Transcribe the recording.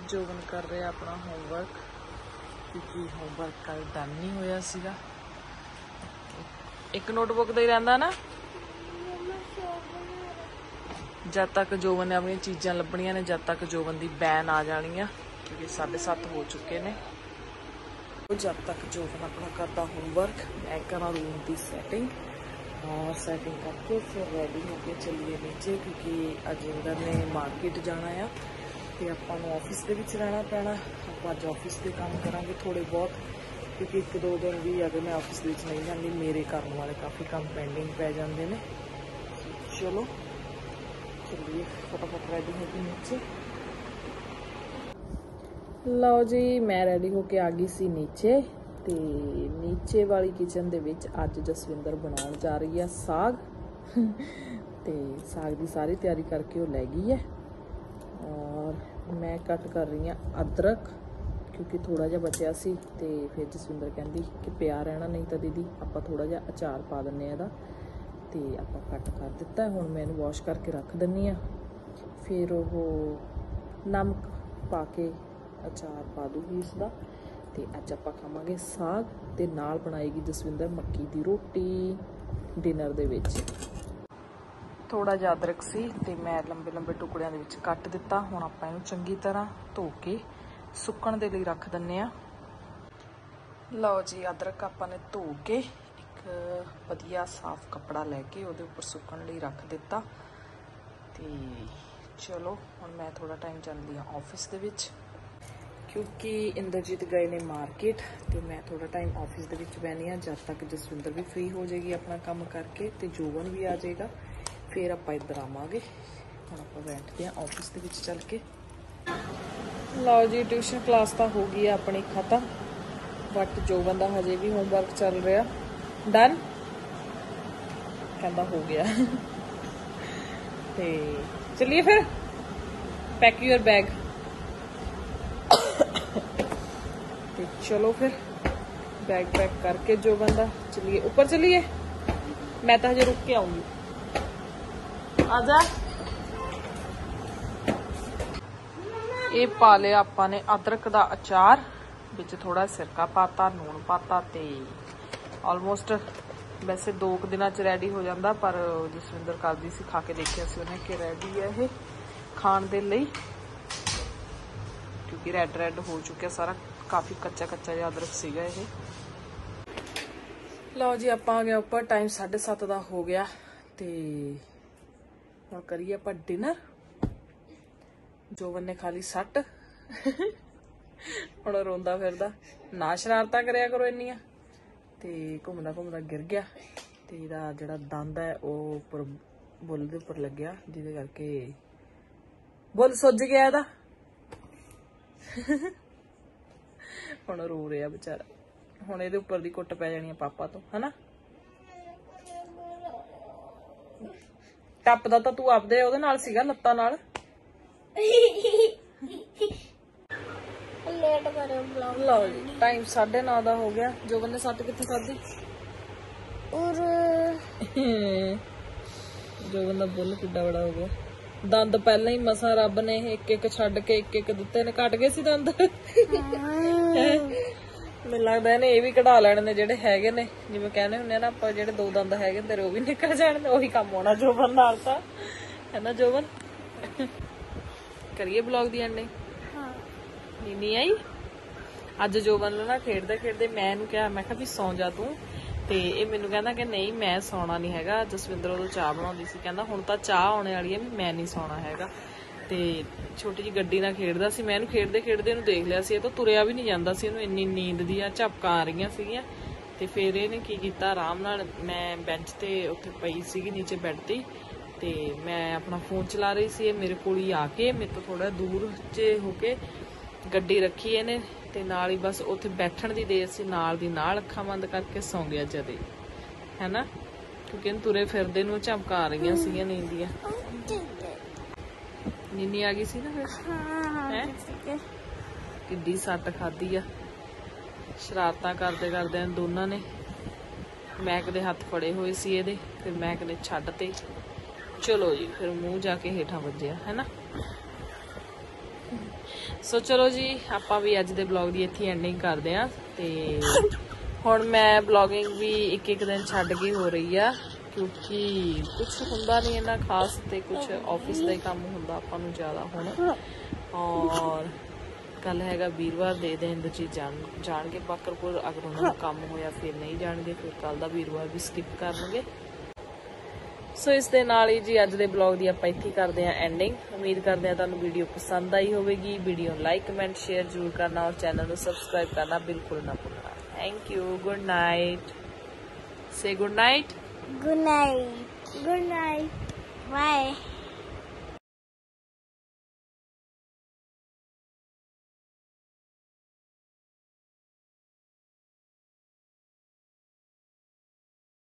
जोवन कर रहे अपना होमवर्क क्योंकि होमवर्क कल डन नहीं होया सीगा। एक नोटबुक दा ही रहिंदा ना। जब तक जोवन ने अपनी चीज़ां लभणियां ने, जब तक जोवन की बैन आ जानी है क्योंकि 7:30 हो चुके ने। जब तक जोवन अपना करता होमवर्क मैं करा रूम की सैटिंग और सैटिंग करके फिर रेडी होके चलिए नीचे क्योंकि अजिंदर ने मार्केट जाना है तो आपां नूं ऑफिस दे विच रहना पैना। आपां अज ऑफिस के काम करांगे थोड़े बहुत क्योंकि 1-2 दिन भी अगर मैं ऑफिस दे विच नहीं जाती मेरे करने वाले काफ़ी काम पेंडिंग पै जाते हैं। चलो चलिए फटाफट रेडी होके नीचे। लो जी मैं रेडी होके आ गई सी नीचे ते नीचे वाली किचन दे विच अज जसविंदर बनाउण जा रही है साग ते साग की सारी तैयारी करके वो लै गई है और मैं कट कर रही हूँ अदरक क्योंकि थोड़ा जिहा बचिया सी ते फिर जसविंदर कहती कि पिया रहना नहीं तो दीदी आपां थोड़ा जिहा अचार पा दिंने इहदा ते आपां कट कर दिता। हुण मैं इहनूं वॉश करके रख दिंनी आ फिर वो नमक पा के अचार पा दूगी इसका ते अज आपां खावांगे साग ते नाल बनाएगी जसविंदर मक्की दी रोटी डिनर दे विच। थोड़ा जिहा अदरक सी ते मैं लंबे लंबे टुकड़ियां दे विच कट दिता। हुण आपां इहनूं चंगी तरह धो के सुकण दे लई रख दिंने आ। लो जी अदरक आपां ने धो के एक वधिया साफ कपड़ा लैके उहदे उपर सुकण लई रख दिता ते चलो हुण मैं थोड़ा टाइम चलदी आ ऑफिस दे विच क्योंकि इंद्रजीत गए ने मार्केट तो मैं थोड़ा टाइम ऑफिस दे विच बहनी हाँ जब तक जसविंदर भी फ्री हो जाएगी अपना काम करके तो जोवन भी आ जाएगा फिर आप इधर आवांगे। हुण आपां बैठते हैं ऑफिस दे विच चल के। लो जी ट्यूशन क्लास तो हो गई है अपनी खत्म बट जोवन दा हजे भी होमवर्क चल रहा। डन कहंदा हो गया ते चलिए फिर पैक योर बैग। तो चलो फिर बैग पैक करके जो बंदा चलिए ऊपर चलिए। मैं तो हजे रुक के आऊंगी। आजा ये पा लिया आपां ने अदरक दा अचार विच थोड़ा सिरका पाता नून पाता ते ऑलमोस्ट वैसे 2 दिनों च रेडी हो जाता पर जसविंदर करदी सी खा के देखिया सी उन्हें कि रेडी है ये खाण दे लई क्योंकि रेड रेड हो चुका सारा काफ़ी कच्चा कच्चा जिहा अदरक सीगा ये। लो जी आप आ गए ऊपर टाइम 7:30 का हो गया तो हुण करिए आप डिनर। जोवन ने खा ली सट हुण रोंदा फिरदा ना शरारतां करया करो इन्नियां ते घुमदा घुमदा गिर गया ते इहदा जिहड़ा दंद है वो उपर बुल दे उपर लग्या जिहदे करके बुल सुज गया इहदा हुण रो रहा बेचारा। हुण इहदे उपर दी कुट पै जानी है पापा तो है ना। टपदा तां तू आपदे ओहदे नाल सीगा लत्तां नाल। लो जी टाइम 9:30 का हो गया। जोवन ने सट कित्थे खाधी और जोवन दा बुल किड्डा बड़ा हो गया। दंद पहले ही मसा रब ने एक एक छड्ड के एक एक दिते ने कट गए सी दंद। मैनूं लगदा इहने ये भी कढा लैणे ने जेहड़े हैगे ने जिवें कहने हुंदे ना आपां जेहड़े 2 दंद हैगे तेरे वो भी निकल जाणे ओही काम होना जोवन नाल तां है ना। जोवन करिए ब्लॉग दी एंडिंग। नीनी आई अज जोवन ना खेडदे खेडदे मैं इहनूं कहा मैं कहा भी सौ जा तू ते ये मैनूं कहंदा कि नहीं मैं सौना नहीं हैगा। जसविंदर उदों चाह बनाउंदी सी कहंदा हुण तां चाह आउणे वाली है भी मैं नहीं सौना हैगा ते छोटी जी गड्डी नाल खेडदा सी। मैं इहनूं खेडदे खेडदे इहनूं देख लिया सी। ये तो तुरिया भी नहीं जांदा सी। इहनूं इन्नी नींद दियां झपकां आ रहीआं सीगीआं ते फिर इहने की कीता आराम नाल मैं बेंच ते उत्थे पई सीगी नीचे बैड ते मैं अपना फोन चला रही सी। मेरे कोल ही आके मेरे तो थोड़ा दूर च होके गड्डी रखी इहने ते नाल ही बस उत्थे बैठण दी देर सी नाल दी नाल अखां बंद करके सौ गया जदे है ना क्योंकि तुरे फिरदे नूं झपकां आ रहीआं सीगीआं नींद दियां। नीनी आ गई सी ना फिर किड्डी सट खाधी आ। शरारतां करदे करदे दोनों ने मैक दे हत्थ फड़े हुए सी इहदे फिर मैक ने छड्ड ते चलो जी फिर मूँह जाके हेठां वज्जिया है ना। ਸੋ ਚਲੋ ਜੀ ਆਪਾਂ ਵੀ ਅੱਜ ਦੇ ਬਲੌਗ ਦੀ ਇੱਥੇ ਐਂਡਿੰਗ ਕਰਦੇ ਆ ਤੇ ਹੁਣ ਮੈਂ ਬਲੌਗਿੰਗ ਵੀ ਇੱਕ ਦਿਨ ਛੱਡ ਕੇ ਹੋ ਰਹੀ ਆ ਕਿਉਂਕਿ ਕੁਛ ਹੁੰਦਾ ਨਹੀਂ ਇੰਨਾ ਖਾਸ ਤੇ ਕੁਛ ਆਫਿਸ ਦਾ ਹੀ ਕੰਮ ਹੁੰਦਾ ਆਪਾਂ ਨੂੰ ਜ਼ਿਆਦਾ ਹੁਣ। ਔਰ ਕੱਲ ਹੈਗਾ ਵੀਰਵਾਰ ਦੇ ਦਿਨ ਇੰਦਰਜੀਤ ਜਾਣਗੇ ਬਾਕਰਪੁਰ, ਅਗਰ ਉਹਨਾਂ ਨੂੰ ਕੰਮ ਹੋਇਆ ਫਿਰ ਨਹੀਂ ਜਾਣਗੇ, ਫਿਰ ਕੱਲ ਦਾ ਵੀਰਵਾਰ ਵੀ ਸਕਿਪ ਕਰਨਗੇ। ਸੋ ਇਸ ਦੇ ਨਾਲ ਹੀ ਜੀ ਅੱਜ ਦੇ ਬਲੌਗ ਦੀ ਆਪਾਂ ਇੱਥੇ ਕਰਦੇ ਹਾਂ ਐਂਡਿੰਗ। ਉਮੀਦ ਕਰਦੇ ਹਾਂ ਤੁਹਾਨੂੰ ਵੀਡੀਓ ਪਸੰਦ ਆਈ ਹੋਵੇਗੀ। ਵੀਡੀਓ ਨੂੰ ਲਾਈਕ ਕਮੈਂਟ ਸ਼ੇਅਰ ਜ਼ਰੂਰ ਕਰਨਾ ਔਰ ਚੈਨਲ ਨੂੰ ਸਬਸਕ੍ਰਾਈਬ ਕਰਨਾ ਬਿਲਕੁਲ ਨਾ ਭੁੱਲਣਾ। Thank you. Good night. Say good night. Good night. Good night. Bye.